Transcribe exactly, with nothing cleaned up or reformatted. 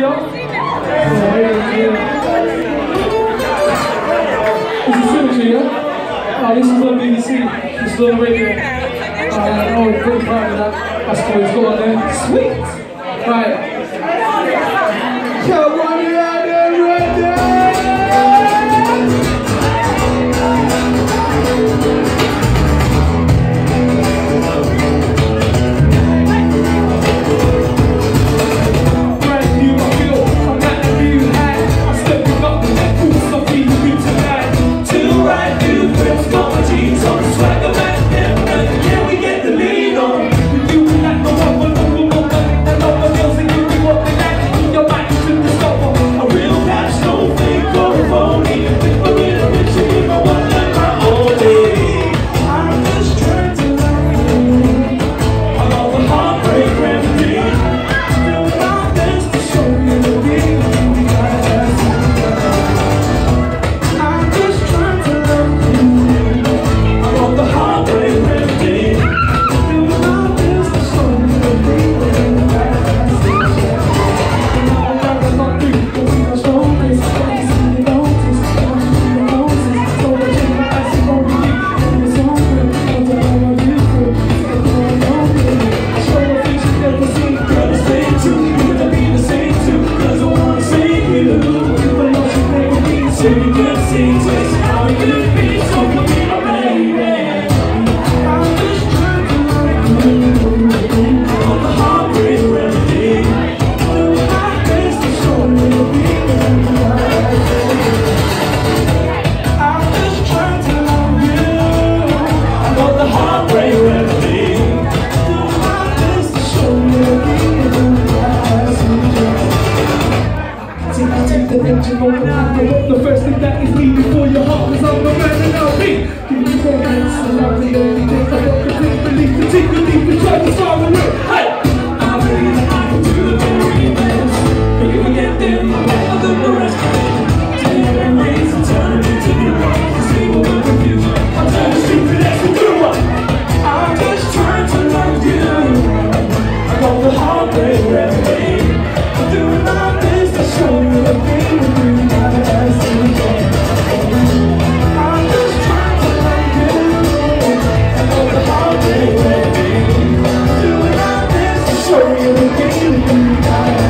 radio? Yeah, radio, yeah. This is Symmetry, yeah? Oh, this is on B B C. This is on the radio. Uh, oh, we're pretty proud of that. That's cool, it's got on there. Sweet! Right. Yo, what are you out there, ready? The first thing that is needed for your heart is on the man and I'll be. Give me four hands and I'll be everything. I don't complete belief the deep, deep, and try to solve the way. Hey! I believe that I can do the very best. But if I get there, I'm better than the rest. Take them rays and turn them into new ones. See what we're confused. I'll turn the stupid ass into one. I'm just trying to love you. I got the heartbreak remedy. I'm doing my best to show you the thing with you. Show you the game.